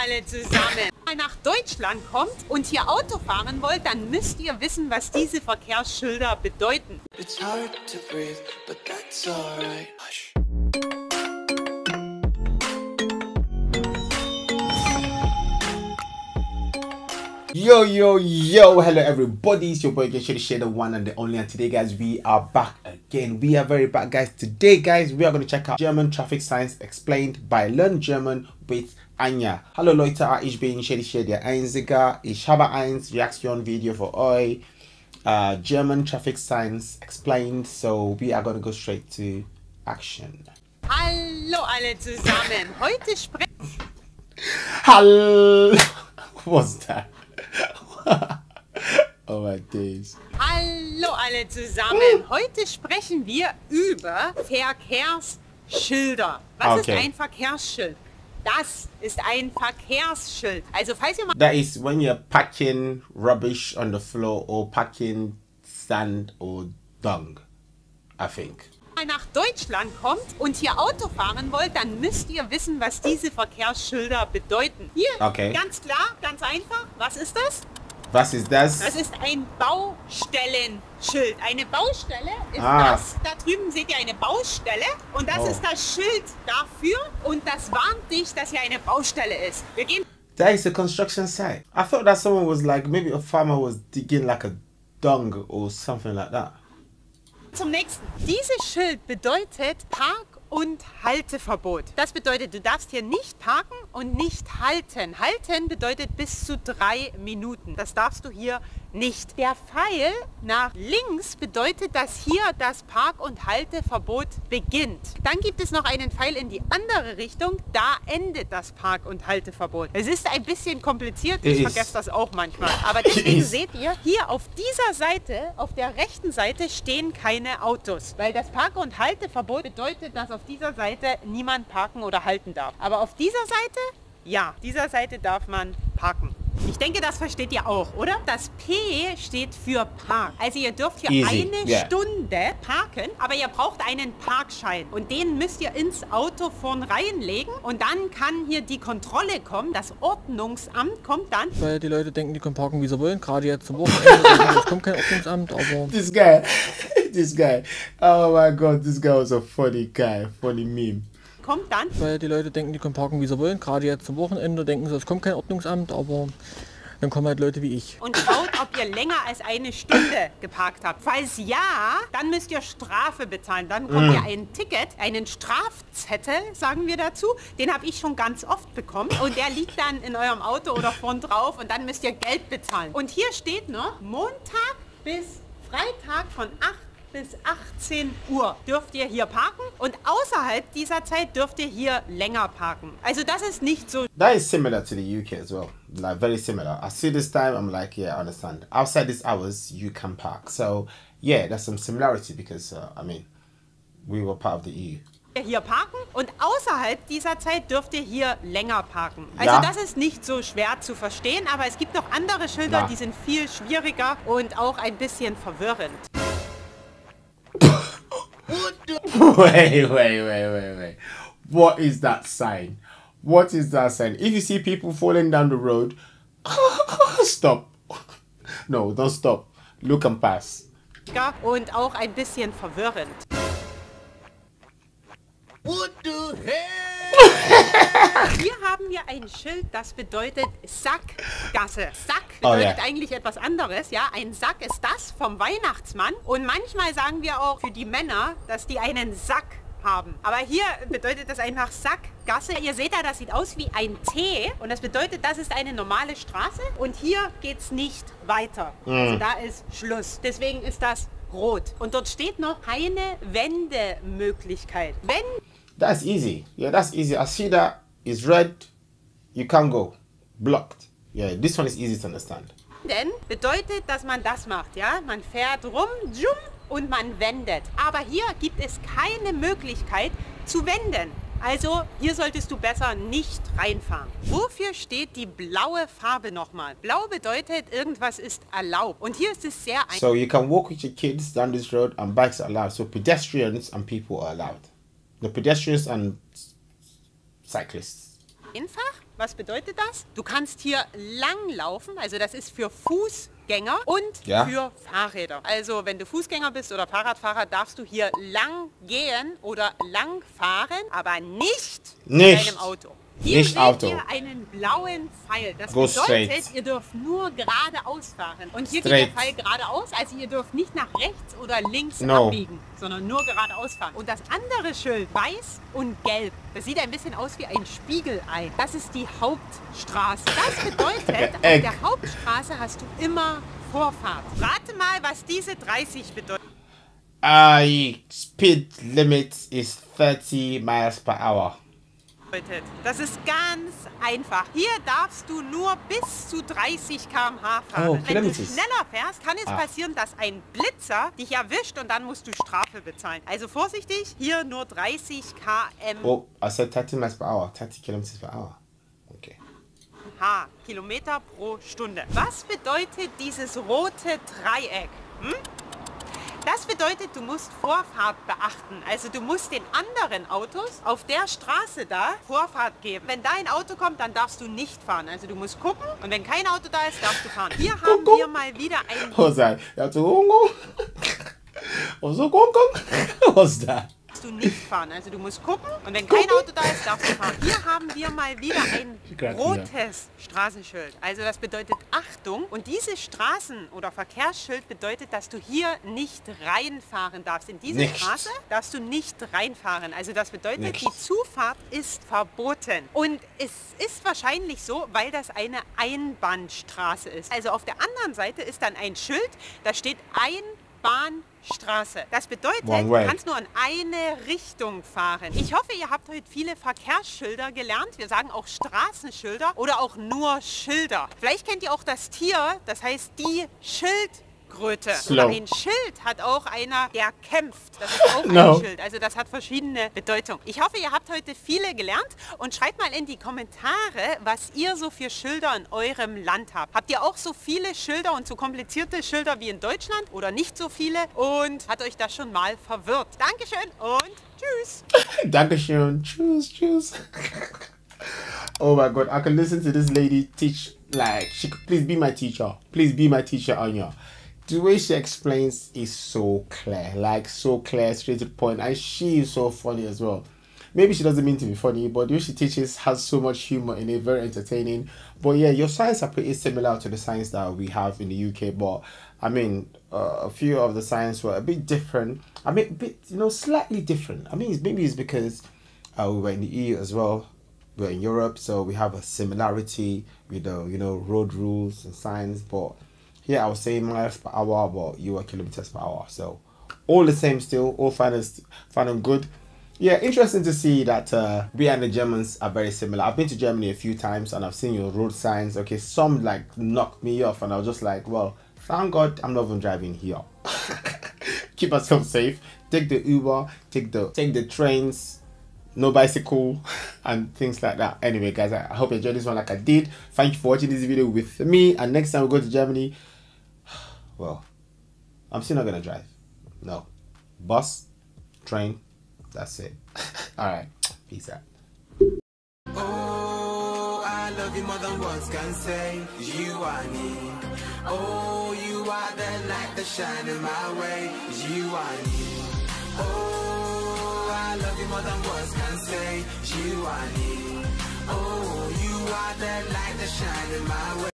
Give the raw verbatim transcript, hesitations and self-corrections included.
alle zusammen. Wenn ihr nach Deutschland kommt und hier Auto fahren wollt, dann müsst ihr wissen, was diese Verkehrsschilder bedeuten. It's hard to breathe, but that's alright. Hush. Yo, yo, yo, hello everybody, it's your boy Shady, the one and the only, and today guys we are back again. We are very back guys. Today guys we are going to check out German traffic signs explained by Learn German with Anja. Hallo Leute, ich bin Shady Shady, der Einzige. Ich habe ein Reaction-Video für euch. Uh, German traffic signs explained, so we are going to go straight to action. Hallo alle zusammen, heute sprechen... Hallo! What's that? Oh my days. Hallo alle zusammen, heute sprechen wir über Verkehrsschilder. Was Okay. ist ein Verkehrsschild? Das ist ein Verkehrsschild. Also falls ihr mal That is when you're packing rubbish on the floor or packing sand or dung, I think. nach Deutschland kommt und hier Auto fahren wollt, dann müsst ihr wissen, was diese Verkehrsschilder bedeuten. Hier, Okay. ganz klar, ganz einfach. Was ist das? Was ist das? Das ist ein Baustellenschild. Eine Baustelle ist Ah. das. Da drüben seht ihr eine Baustelle und das Oh. ist das Schild dafür und das warnt dich, dass hier eine Baustelle ist. Wir gehen That is a construction site. I thought that someone was like, maybe a farmer was digging like a dung or something like that. zum nächsten. Dieses Schild bedeutet Park- und Halteverbot. Das bedeutet, du darfst hier nicht parken und nicht halten. Halten bedeutet bis zu drei Minuten. Das darfst du hier nicht. Der Pfeil nach links bedeutet, dass hier das Park- und Halteverbot beginnt. Dann gibt es noch einen Pfeil in die andere Richtung. Da endet das Park- und Halteverbot. Es ist ein bisschen kompliziert. Ich It vergesse is. das auch manchmal. Aber deswegen is. seht ihr, hier auf dieser Seite, auf der rechten Seite stehen keine Autos. Weil das Park- und Halteverbot bedeutet, dass auf dieser Seite niemand parken oder halten darf. Aber auf dieser Seite, ja, dieser Seite darf man parken. Ich denke, das versteht ihr auch, oder? Das P steht für Park. Also ihr dürft hier Easy, eine yeah. Stunde parken, aber ihr braucht einen Parkschein. Und den müsst ihr ins Auto vorn reinlegen. Und dann kann hier die Kontrolle kommen. Das Ordnungsamt kommt dann. Weil die Leute denken, die können parken, wie sie wollen. Gerade jetzt zum Wochenende. denken, Es kommt kein Ordnungsamt, aber This guy, this guy. Oh my god, this guy was a funny guy, funny meme. Kommt dann. weil die Leute denken, die können parken, wie sie wollen. Gerade jetzt zum Wochenende denken sie, es kommt kein Ordnungsamt, aber dann kommen halt Leute wie ich. Und schaut, ob ihr länger als eine Stunde geparkt habt. Falls ja, dann müsst ihr Strafe bezahlen. Dann bekommt ihr ein Ticket, einen Strafzettel, sagen wir dazu. Den habe ich schon ganz oft bekommen. Und der liegt dann in eurem Auto oder vorn drauf und dann müsst ihr Geld bezahlen. Und hier steht noch, Montag bis Freitag von acht bis achtzehn Uhr dürft ihr hier parken und außerhalb dieser Zeit dürft ihr hier länger parken. Also das ist nicht so... That is similar to the U K as well, like very similar. I see this time, I'm like, yeah, I understand. Outside these hours, you can park. So yeah, there's some similarity because uh, I mean, we were part of the E U. hier parken und außerhalb dieser Zeit dürft ihr hier länger parken. Also Ja. das ist nicht so schwer zu verstehen, aber es gibt noch andere Schilder, Ja. die sind viel schwieriger und auch ein bisschen verwirrend. Wait, wait, wait, wait, wait. What is that sign? What is that sign? If you see people falling down the road, stop. No, don't stop. Look and pass. Und auch ein bisschen verwirrend. What the hell? Hier haben wir ein Schild, das bedeutet Sackgasse. Sack Oh, bedeutet ja. eigentlich etwas anderes, ja. Ein Sack ist das vom Weihnachtsmann. Und manchmal sagen wir auch für die Männer, dass die einen Sack haben. Aber hier bedeutet das einfach Sackgasse. Ihr seht da, das sieht aus wie ein T. Und das bedeutet, das ist eine normale Straße. Und hier geht es nicht weiter. Also da ist Schluss. Deswegen ist das rot. Und dort steht noch keine Wendemöglichkeit. Wenn That's easy. Yeah, that's easy. I see that it's red. You can't go. Blocked. Yeah, this one is easy to understand. Denn bedeutet, dass man das macht, ja? Man fährt rum, zoom, und man wendet. Aber hier gibt es keine Möglichkeit zu wenden. Also hier solltest du besser nicht reinfahren. Wofür steht die blaue Farbe nochmal? Blau bedeutet, irgendwas ist erlaubt. Und hier ist es sehr einfach. So you can walk with your kids down this road and bikes are allowed. So pedestrians and people are allowed. The pedestrians and cyclists. Einfach. Was bedeutet das? Du kannst hier lang laufen, also das ist für Fußgänger und ja. für Fahrräder. Also wenn du Fußgänger bist oder Fahrradfahrer, darfst du hier lang gehen oder lang fahren, aber nicht, nicht. mit deinem Auto. Hier Nicht seht Auto. ihr einen blauen Pfeil. Das Go bedeutet, straight. ihr dürft nur geradeaus fahren. Und hier Straight. geht der Pfeil geradeaus, also ihr dürft nicht nach rechts oder links No. abbiegen, sondern nur geradeaus fahren. Und das andere Schild, weiß und gelb, das sieht ein bisschen aus wie ein Spiegelei. Das ist die Hauptstraße. Das bedeutet, auf der Hauptstraße hast du immer Vorfahrt. Rate mal, was diese dreißig bedeutet. Uh, speed limit is thirty miles per hour. Das ist ganz einfach. Hier darfst du nur bis zu dreißig Kilometer pro Stunde fahren. Oh, Wenn du Kilometers. schneller fährst, kann es Ah. passieren, dass ein Blitzer dich erwischt und dann musst du Strafe bezahlen. Also vorsichtig, hier nur dreißig Kilometer pro Stunde. Oh, I said thirty miles per hour. thirty kilometers per hour. Okay. H, Kilometer pro Stunde. Was bedeutet dieses rote Dreieck? Hm? Das bedeutet, du musst Vorfahrt beachten. Also du musst den anderen Autos auf der Straße da Vorfahrt geben. Wenn da ein Auto kommt, dann darfst du nicht fahren. Also du musst gucken und wenn kein Auto da ist, darfst du fahren. Hier haben wir mal wieder ein... What's that? You have to go, go. Also, go, go. What's that? Du nicht fahren. Also du musst gucken und wenn kein Auto da ist, darfst du fahren. Hier haben wir mal wieder ein rotes Straßenschild. Also das bedeutet Achtung und dieses Straßen- oder Verkehrsschild bedeutet, dass du hier nicht reinfahren darfst. In diese Nicht. Straße darfst du nicht reinfahren. Also das bedeutet, Nicht. die Zufahrt ist verboten. Und es ist wahrscheinlich so, weil das eine Einbahnstraße ist. Also auf der anderen Seite ist dann ein Schild, da steht Einbahnstraße. Straße. Das bedeutet, One du way. kannst nur in eine Richtung fahren. Ich hoffe, ihr habt heute viele Verkehrsschilder gelernt. Wir sagen auch Straßenschilder oder auch nur Schilder. Vielleicht kennt ihr auch das Tier, das heißt die Schildkröte. Slow. Oder ein Schild hat auch einer, der kämpft. Das ist auch No. ein Schild. Also das hat verschiedene Bedeutungen. Ich hoffe, ihr habt heute viele gelernt und schreibt mal in die Kommentare, was ihr so für Schilder in eurem Land habt. Habt ihr auch so viele Schilder und so komplizierte Schilder wie in Deutschland oder nicht so viele? Und hat euch das schon mal verwirrt? Dankeschön und tschüss. Dankeschön. Choose, choose. Oh my God, I can listen to this lady teach like she could please be my teacher. Please be my teacher, Anya. The way she explains is so clear, like so clear, straight to the point, and she is so funny as well. Maybe she doesn't mean to be funny, but the way she teaches has so much humor in it, very entertaining. But yeah, your science are pretty similar to the science that we have in the U K, but I mean, uh, a few of the science were a bit different. I mean, a bit, you know, slightly different. I mean, it's, maybe it's because uh, we were in the E U as well. We're in Europe, so we have a similarity with the, you know, road rules and signs. But here I was saying miles per hour, but you were kilometers per hour. So all the same still, all fine and, fine and good. Yeah, interesting to see that uh, we and the Germans are very similar. I've been to Germany a few times and I've seen your road signs. Okay, some like knocked me off and I was just like, well, thank God I'm not even driving here. Keep ourselves safe. Take the Uber, take the take the trains, no bicycle and things like that. Anyway, guys, I hope you enjoyed this one like I did. Thank you for watching this video with me. And next time we go to Germany, well, I'm still not gonna drive. No, bus, train. That's it. All right, peace out. Oh, I love you more than words can say. You are me. Oh, you are the light that shine in my way. You are me. Oh, I love you more than words can say. You are me. Oh, you are the light that shine in my way.